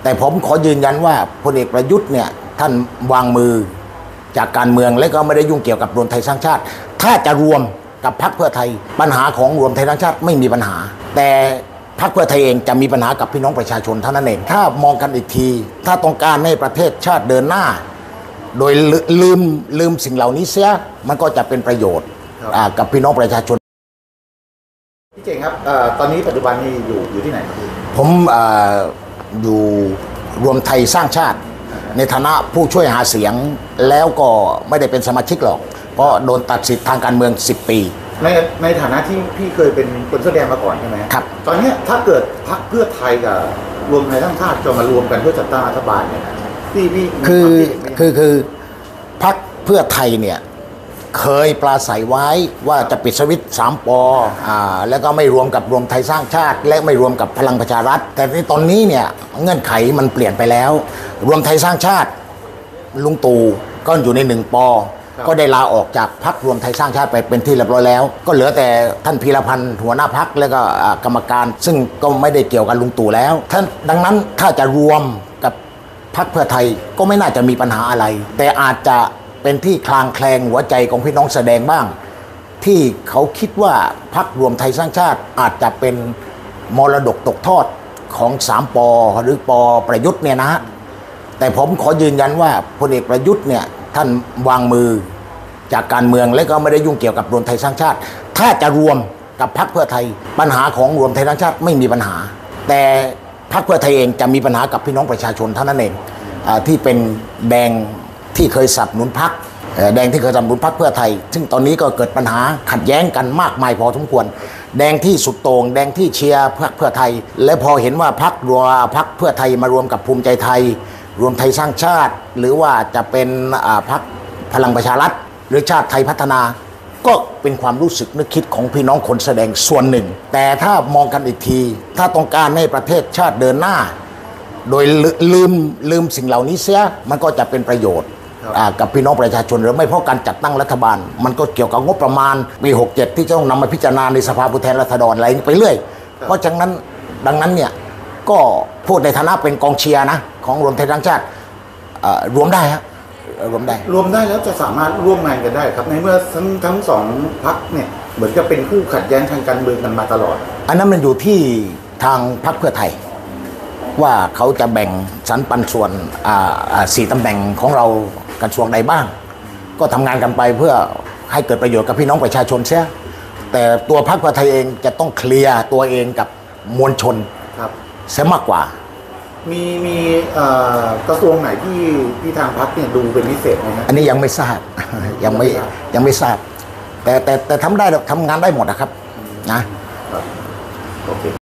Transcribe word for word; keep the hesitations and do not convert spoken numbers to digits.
แต่ผมขอยืนยันว่าพลเอกประยุทธ์เนี่ยท่านวางมือจากการเมืองและก็ไม่ได้ยุ่งเกี่ยวกับรวมไทยสร้างชาติถ้าจะรวมกับพรรคเพื่อไทยปัญหาของรวมไทยสร้างชาติไม่มีปัญหาแต่พรรคเพื่อไทยเองจะมีปัญหากับพี่น้องประชาชนเท่านั้นเองถ้ามองกันอีกทีถ้าต้องการให้ประเทศชาติเดินหน้าโดยลืมลืมสิ่งเหล่านี้เสียมันก็จะเป็นประโยชน์กับพี่น้องประชาชนพี่เก่งครับตอนนี้ปัจจุบันนี้อยู่อยู่ที่ไหนครับผมอยู่รวมไทยสร้างชาติในฐานะผู้ช่วยหาเสียงแล้วก็ไม่ได้เป็นสมาชิกหรอกเพราะโดนตัดสิทธิทางการเมืองสิบปีในในฐานะที่พี่เคยเป็นคนแสดงมาก่อนใช่ไหมครับตอนนี้ถ้าเกิดพรรคเพื่อไทยกับรวมไทยสร้างชาติจะมารวมกันเพื่อจัดตั้งรัฐบาลเนี่ยพี่พี่คือคือคือพรรคเพื่อไทยเนี่ยเคยปราศัยไว้ว่าจะปิดสวิตช์สามปอ่าแล้วก็ไม่รวมกับรวมไทยสร้างชาติและไม่รวมกับพลังประชารัฐแต่ในตอนนี้เนี่ยเงื่อนไขมันเปลี่ยนไปแล้วรวมไทยสร้างชาติลุงตู่ก็อยู่ในหนึ่งปก็ได้ลาออกจากพรรครวมไทยสร้างชาติไปเป็นที่เรียบร้อยแล้วก็เหลือแต่ท่านพีรพันธ์หัวหน้าพรรคแล้วก็กรรมการซึ่งก็ไม่ได้เกี่ยวกับลุงตู่แล้วท่านดังนั้นถ้าจะรวมกับพรรคเพื่อไทยก็ไม่น่าจะมีปัญหาอะไรแต่อาจจะเป็นที่คลางแคลงหัวใจของพี่น้องแสดงบ้างที่เขาคิดว่าพรรครวมไทยสร้างชาติอาจจะเป็นมรดกตกทอดของสามปหรือปประยุทธ์เนี่ยนะแต่ผมขอยืนยันว่าพลเอกประยุทธ์เนี่ยท่านวางมือจากการเมืองและก็ไม่ได้ยุ่งเกี่ยวกับรวมไทยสร้างชาติถ้าจะรวมกับพรรคเพื่อไทยปัญหาของรวมไทยสร้างชาติไม่มีปัญหาแต่พรรคเพื่อไทยเองจะมีปัญหากับพี่น้องประชาชนเท่านั้นเองที่เป็นแดงที่เคยสนับสนุนพรรคแดงที่เคยสนับสนุนพรรคเพื่อไทยซึ่งตอนนี้ก็เกิดปัญหาขัดแย้งกันมากมายพอสมควรแดงที่สุดโต่งแดงที่เชียร์พรรคเพื่อไทยและพอเห็นว่าพรรครวมพรรคเพื่อไทยมารวมกับภูมิใจไทยรวมไทยสร้างชาติหรือว่าจะเป็นพรรคพลังประชารัฐหรือชาติไทยพัฒนาก็เป็นความรู้สึกนึกคิดของพี่น้องคนแสดงส่วนหนึ่งแต่ถ้ามองกันอีกทีถ้าต้องการให้ประเทศชาติเดินหน้าโดยลืมลืมสิ่งเหล่านี้เสียมันก็จะเป็นประโยชน์กับพี่น้องประชาชนหรือไม่เพราะการจัดตั้งรัฐบาลมันก็เกี่ยวกับงบประมาณปีหกเจ็ดที่จะต้องนำมาพิจารณาในสภาผู้แทนราษฎรอะไรไปเรื่อยเพราะฉะนั้นดังนั้นเนี่ยก็พูดในฐานะเป็นกองเชียร์นะของรวมไทยสร้างชาติรวมได้ครับรวมได้รวมได้แล้วจะสามารถร่วมงานกันได้ครับในเมื่อทั้งทั้งสองพรรคเนี่ยเหมือนกับเป็นคู่ขัดแย้งทางการเมืองกันมาตลอดอันนั้นมันอยู่ที่ทางพรรคเพื่อไทยว่าเขาจะแบ่งสรรปันส่วนสี่ตำแหน่งของเรากระทรวงใดบ้างก็ทำงานกันไปเพื่อให้เกิดประโยชน์กับพี่น้องประชาชนเสียแต่ตัวพรรคเพื่อไทยเองจะต้องเคลียร์ตัวเองกับมวลชนเสียมากกว่ามีมีกระทรวงไหนที่ที่ทางพรรคเนี่ยดูเป็นพิเศษไหมครับอันนี้ยังไม่ทราบยังไม่ยังไม่ทราบแต่แต่แต่ทำได้ทำงานได้หมดนะครับนะโอเค